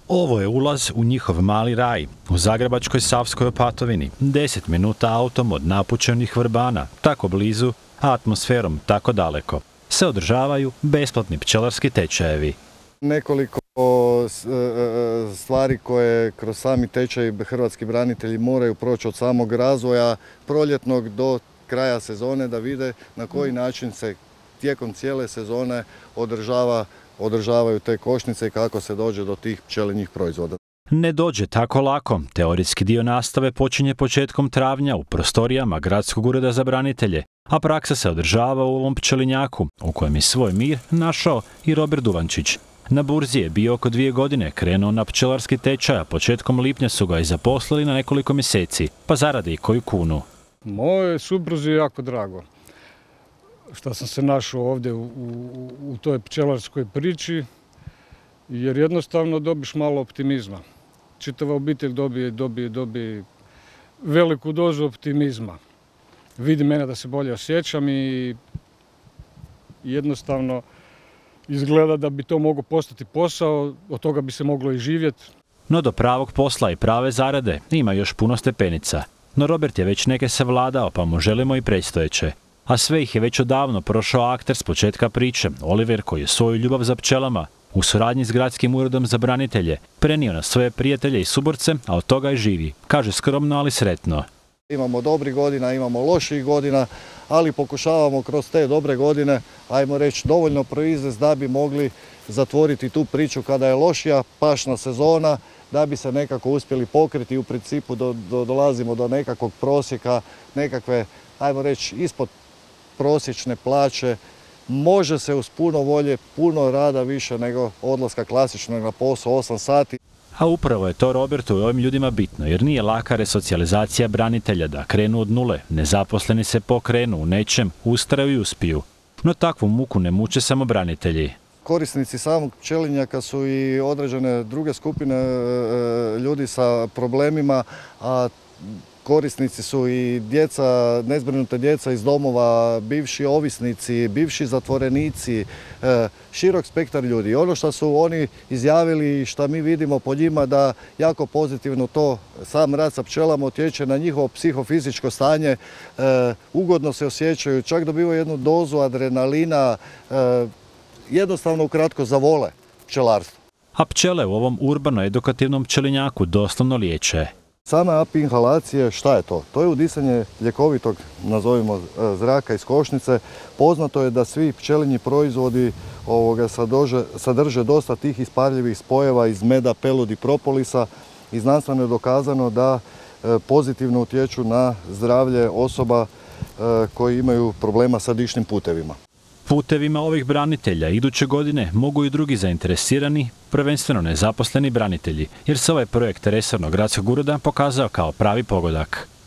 Ovo je ulaz u njihov mali raj, u zagrebačkoj Savskoj Opatovini, 10 minuta autom od napučenih Vrbana, tako blizu, a atmosferom tako daleko. Se održavaju besplatni pčelarski tečajevi. Nekoliko stvari koje kroz sami tečaj hrvatski branitelji moraju proći od samog razvoja proljetnog do kraja sezone, da vide na koji način se tijekom cijele sezone održavaju te košnice i kako se dođe do tih pčelinjih proizvoda. Ne dođe tako lako. Teorijski dio nastave počinje početkom travnja u prostorijama Gradskog ureda za branitelje, a praksa se održava u ovom pčelinjaku, u kojem je svoj mir našao i Robert Duvančić. Na burzi je bio oko 2 godine, krenuo na pčelarski tečaj, a početkom lipnja su ga i zaposlili na nekoliko mjeseci, pa zaradi i koju kunu. Moje supruzi je jako drago što sam se našao ovdje u toj pčelarskoj priči, jer jednostavno dobiš malo optimizma. Čitava obitelj dobije veliku dozu optimizma. Vidi mene da se bolje osjećam i jednostavno izgleda da bi to moglo postati posao, od toga bi se moglo i živjeti. No do pravog posla i prave zarade ima još puno stepenica. No Robert je već neke savladao, pa mu želimo i predstojeće. A sve ih je već odavno prošao akter s početka priče, Oliver, koji je svoju ljubav za pčelama u suradnji s Gradskim uredom za branitelje prenio na svoje prijatelje i suborce, a od toga i živi. Kaže skromno, ali sretno. Imamo dobrih godina, imamo loših godina, ali pokušavamo kroz te dobre godine, ajmo reći, dovoljno proizvesti da bi mogli zatvoriti tu priču kada je lošija pašna sezona, da bi se nekako uspjeli pokriti i u principu dolazimo do nekakvog prosjeka, nekakve, ajmo reći, ispod prosječne plaće. Može se uz puno volje, puno rada više nego odlaska klasično na posao 8 sati. A upravo je to Robertu i ovim ljudima bitno, jer nije laka resocijalizacija branitelja da krenu od nule, nezaposleni se pokrenu u nečem, ustraju i uspiju. No takvu muku ne muče samo branitelji. Korisnici samog pčelinjaka su i određene druge skupine ljudi sa problemima, a korisnici su i djeca, nezbrinute djeca iz domova, bivši ovisnici, bivši zatvorenici, širok spektar ljudi. Ono što su oni izjavili i što mi vidimo po njima da jako pozitivno to sam rad sa pčelama utječe na njihovo psihofizičko stanje, ugodno se osjećaju, čak dobivaju jednu dozu adrenalina, jednostavno ukratko zavole pčelarstvo. A pčele u ovom urbano-edukativnom pčelinjaku doslovno liječe. Same api inhalacije, šta je to? To je udisanje ljekovitog, nazovimo, zraka iz košnice. Poznato je da svi pčelinji proizvodi sadrže dosta tih isparljivih spojeva iz meda, peludi, propolisa i znanstveno je dokazano da pozitivno utječu na zdravlje osoba koji imaju problema sa dišnim putevima. Putevima ovih branitelja iduće godine mogu i drugi zainteresirani, prvenstveno nezaposleni branitelji, jer se ovaj projekt resornog gradskog ureda pokazao kao pravi pogodak.